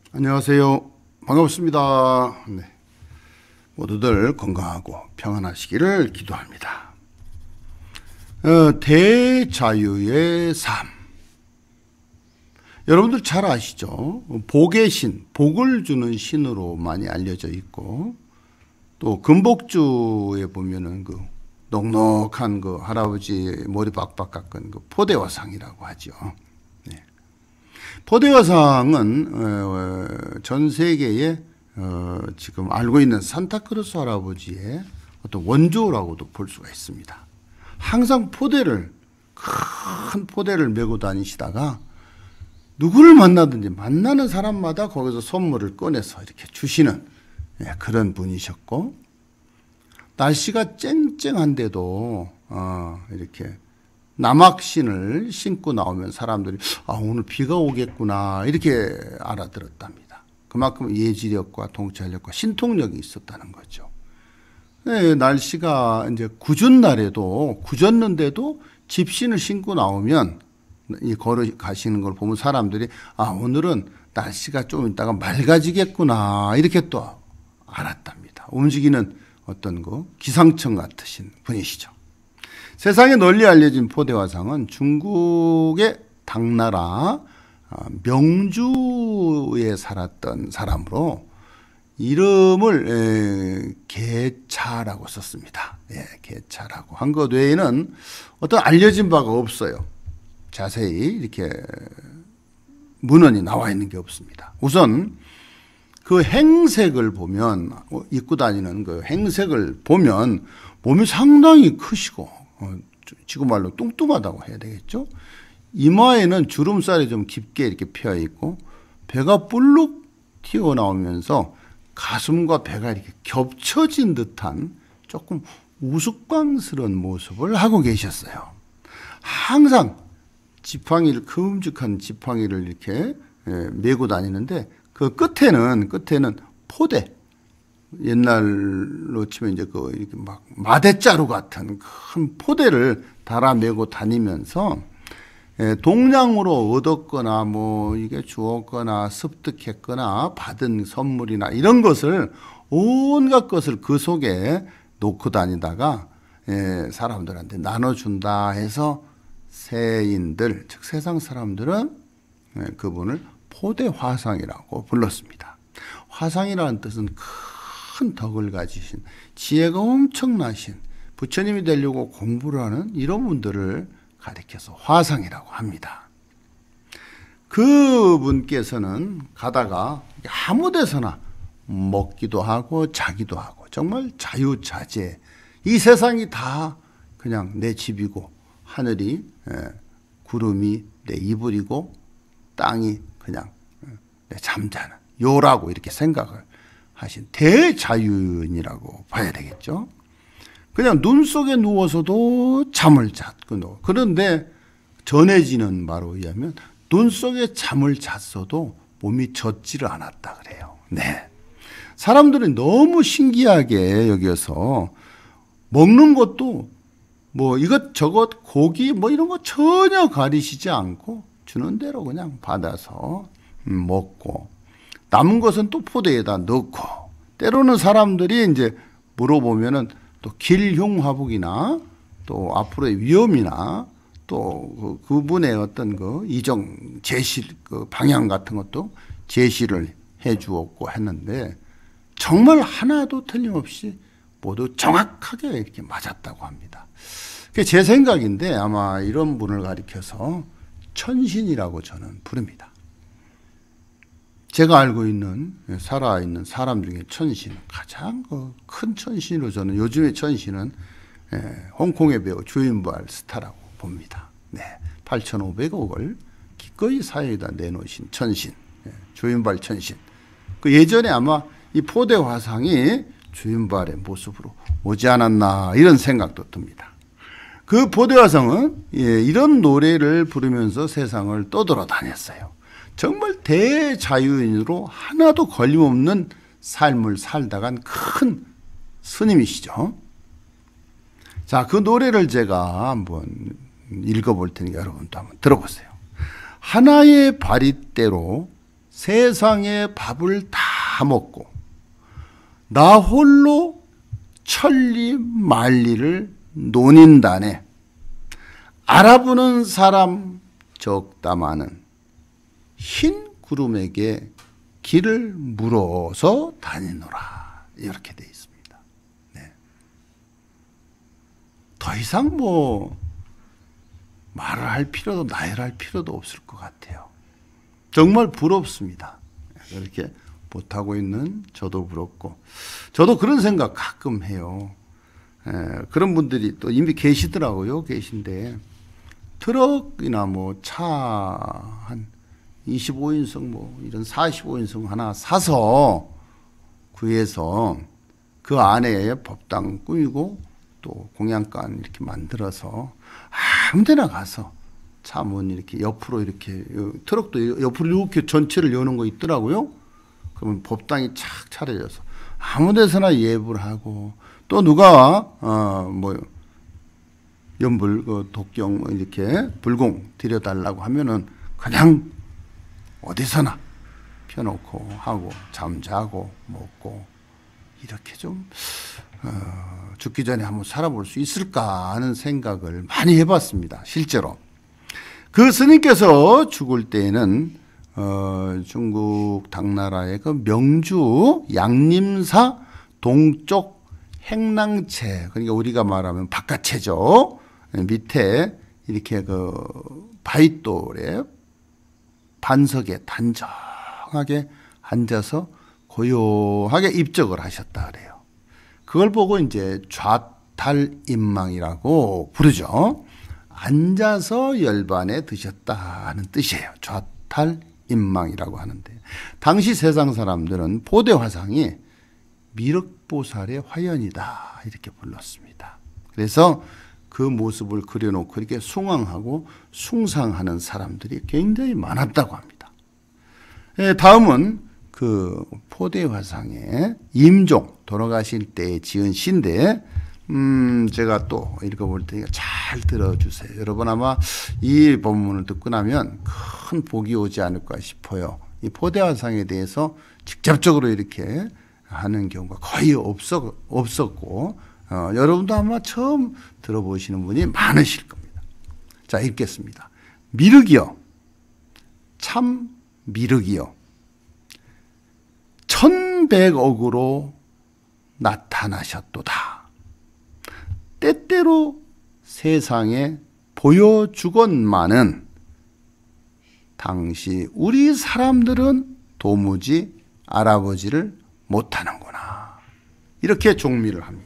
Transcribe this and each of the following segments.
안녕하세요. 반갑습니다. 네. 모두들 건강하고 평안하시기를 기도합니다. 대자유의 삶. 여러분들 잘 아시죠? 복의 신, 복을 주는 신으로 많이 알려져 있고, 또 금복주에 보면은 그 넉넉한 그 할아버지 머리 빡빡 깎은 그 포대화상이라고 하죠. 네. 포대화상은 전 세계에 지금 알고 있는 산타크루스 할아버지의 어떤 원조라고도 볼 수가 있습니다. 항상 큰 포대를 메고 다니시다가 누구를 만나든지 만나는 사람마다 거기서 선물을 꺼내서 이렇게 주시는 그런 분이셨고, 날씨가 쨍쨍한데도 이렇게 남학신을 신고 나오면 사람들이 오늘 비가 오겠구나 이렇게 알아들었답니다. 그만큼 예지력과 통찰력과 신통력이 있었다는 거죠. 네, 날씨가 이제 궂은 날에도 굳었는데도 집신을 신고 나오면 이 걸어가시는 걸 보면 사람들이 오늘은 날씨가 좀 있다가 맑아지겠구나 이렇게 또 알았답니다. 움직이는 어떤 기상청 같으신 분이시죠. 세상에 널리 알려진 포대화상은 중국의 당나라 명주에 살았던 사람으로 이름을 개차라고 썼습니다. 개차라고 한 것 외에는 어떤 알려진 바가 없어요. 자세히 이렇게 문헌이 나와 있는 게 없습니다. 우선 그 행색을 보면, 입고 다니는 그 행색을 보면 몸이 상당히 크시고, 지금 말로 뚱뚱하다고 해야 되겠죠. 이마에는 주름살이 좀 깊게 이렇게 펴 있고, 배가 불룩 튀어나오면서 가슴과 배가 이렇게 겹쳐진 듯한 조금 우스꽝스러운 모습을 하고 계셨어요. 항상 큼직한 지팡이를 이렇게 메고 다니는데, 그 끝에는 포대, 옛날로 치면 이제 이렇게 막 마대자루 같은 큰 포대를 달아메고 다니면서 동량으로 얻었거나 이게 주었거나 습득했거나 받은 선물이나 이런 것을 온갖 것을 그 속에 놓고 다니다가 사람들한테 나눠준다 해서 세인들, 즉 세상 사람들은 그분을 포대화상이라고 불렀습니다. 화상이라는 뜻은 큰 덕을 가지신, 지혜가 엄청나신, 부처님이 되려고 공부를 하는 이런 분들을 가리켜서 화상이라고 합니다. 그분께서는 가다가 아무 데서나 먹기도 하고 자기도 하고 정말 자유자재, 이 세상이 다 그냥 내 집이고 하늘이 구름이 내 이불이고 땅이 그냥 내 잠자는 요라고 이렇게 생각을 하신 대자유인이라고 봐야 되겠죠. 그냥 눈 속에 누워서도 잠을 잤고, 그런데 전해지는 바로 의하면 눈 속에 잠을 잤어도 몸이 젖지를 않았다 그래요. 네. 사람들이 너무 신기하게 여겨서 먹는 것도 이것저것 고기 이런 거 전혀 가리시지 않고 주는 대로 그냥 받아서 먹고, 남은 것은 또 포대에다 넣고, 때로는 사람들이 이제 물어보면은 또 길흉화복이나 또 앞으로의 위험이나 또 그분의 어떤 이정 제시 방향 같은 것도 제시를 해 주었고 했는데, 정말 하나도 틀림없이 모두 정확하게 이렇게 맞았다고 합니다. 그게 제 생각인데 아마 이런 분을 가리켜서 천신이라고 저는 부릅니다. 제가 알고 있는 살아있는 사람 중에 천신, 가장 큰 천신으로 저는 요즘의 천신은 홍콩의 배우 주윤발 스타라고 봅니다. 네, 8,500억을 기꺼이 사회에다 내놓으신 천신, 주윤발 천신. 그 예전에 아마 이 포대 화상이 주윤발의 모습으로 오지 않았나 이런 생각도 듭니다. 그 포대 화상은 이런 노래를 부르면서 세상을 떠돌아다녔어요. 정말 대자유인으로 하나도 걸림없는 삶을 살다간 큰 스님이시죠. 자, 그 노래를 제가 한번 읽어볼 테니까 여러분도 한번 들어보세요. 하나의 바리대로 세상의 밥을 다 먹고 나 홀로 천리 만리를 논인다네 알아보는 사람 적다마는 흰 구름에게 길을 물어서 다니노라. 이렇게 되어 있습니다. 네. 더 이상 뭐 말을 할 필요도 나열할 필요도 없을 것 같아요. 정말 부럽습니다. 그렇게 못하고 있는 저도 부럽고 저도 그런 생각 가끔 해요. 그런 분들이 또 이미 계시더라고요. 계신데 트럭이나 뭐 차 한 25인승 뭐 이런 45인승 하나 사서 구해서 그 안에 법당 꾸미고 또 공양간 이렇게 만들어서 아무 데나 가서 차 문 이렇게 옆으로 이렇게 트럭도 옆으로 이렇게 전체를 여는 거 있더라고요. 그러면 법당이 착 차려져서 아무 데서나 예불 하고 또 누가 뭐 연불 독경 이렇게 불공 드려달라고 하면은 그냥 어디서나 펴놓고 하고 잠자고 먹고 이렇게 좀 죽기 전에 한번 살아볼 수 있을까 하는 생각을 많이 해봤습니다. 실제로 그 스님께서 죽을 때에는 중국 당나라의 그 명주 양림사 동쪽 행랑채 그러니까 우리가 말하면 바깥채죠. 밑에 이렇게 그 바윗돌에 반석에 단정하게 앉아서 고요하게 입적을 하셨다 그래요. 그걸 보고 이제 좌탈임망이라고 부르죠. 앉아서 열반에 드셨다는 뜻이에요. 좌탈임망이라고 하는데 당시 세상 사람들은 보대 화상이 미륵보살의 화연이다 이렇게 불렀습니다. 그래서 그 모습을 그려놓고 이렇게 숭앙하고 숭상하는 사람들이 굉장히 많았다고 합니다. 다음은 그 포대화상의 임종 돌아가실 때 지은 시인데 제가 또 읽어볼 테니까 잘 들어주세요. 여러분 아마 이 본문을 듣고 나면 큰 복이 오지 않을까 싶어요. 이 포대화상에 대해서 직접적으로 이렇게 하는 경우가 거의 없었고 여러분도 아마 처음 들어보시는 분이 많으실 겁니다. 자, 읽겠습니다. 미륵이여, 참 미륵이여, 1100억으로 나타나셨도다. 때때로 세상에 보여주건만은 당시 우리 사람들은 도무지 알아보지를 못하는구나. 이렇게 종미를 합니다.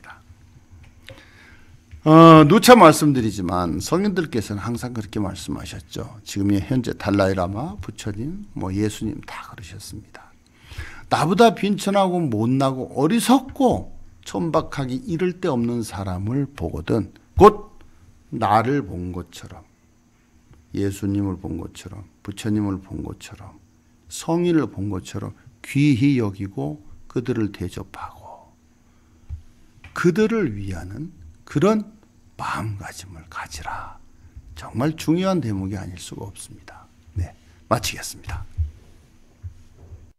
누차 말씀드리지만 성인들께서는 항상 그렇게 말씀하셨죠. 지금의 현재 달라이라마, 부처님, 뭐 예수님 다 그러셨습니다. 나보다 빈천하고 못나고 어리석고 천박하기 이를 데 없는 사람을 보거든 곧 나를 본 것처럼 예수님을 본 것처럼 부처님을 본 것처럼 성인을 본 것처럼 귀히 여기고 그들을 대접하고 그들을 위하는 그런 마음가짐을 가지라. 정말 중요한 대목이 아닐 수가 없습니다. 네, 마치겠습니다.